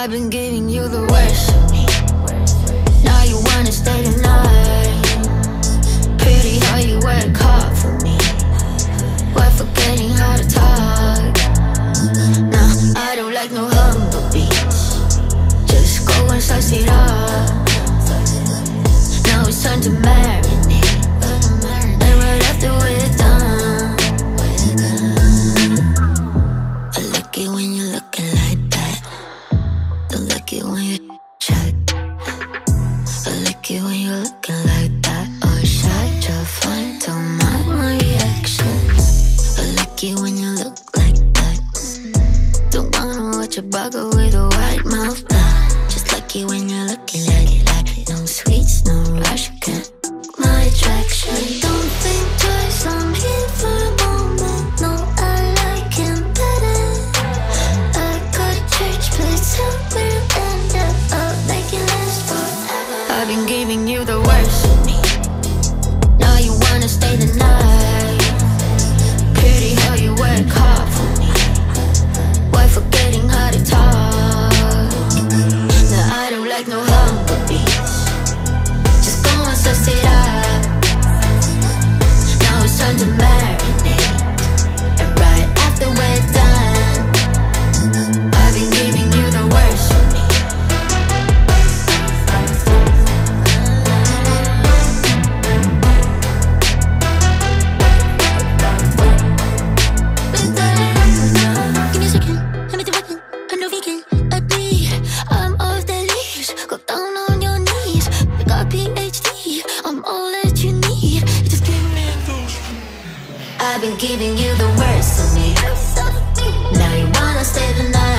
I've been giving you the worst of me. Now you wanna stay the night. Pretty how you work hard for me. Why forgetting how to talk? Nah, I don't like no humble beats. Just go and suss it up. Now it's time to marinate. And right after we're done, I like it when you're looking like that. Don't like it when you chat. I like it when you're looking like that. Oh, shy, just fine, don't mind my reactions. I like it when you look like that. Don't wanna watch a bugger with a white mouth. Just like it when you're looking like that. No sweets, no rush, can't my attraction. Don't think twice, I'm here for a moment. No, I like him better. I got a church place, tell where to end up. I'll make it last forever. I've been giving you the worst of me. Now you wanna stay the night. Pretty how you work hard for me. Why forgetting how to talk? Now I don't like no humble beats. Just go and suss it up. Now it's time to marinate. And right after we're done, I've been giving you the worst of me. Give me a second, let me do weapon. I'm no vegan, I'm off the leash. Go down on your knees. I got PhD, I'm all that you need. You just give me those. I've been giving you the worst of me. Now you wanna stay the night.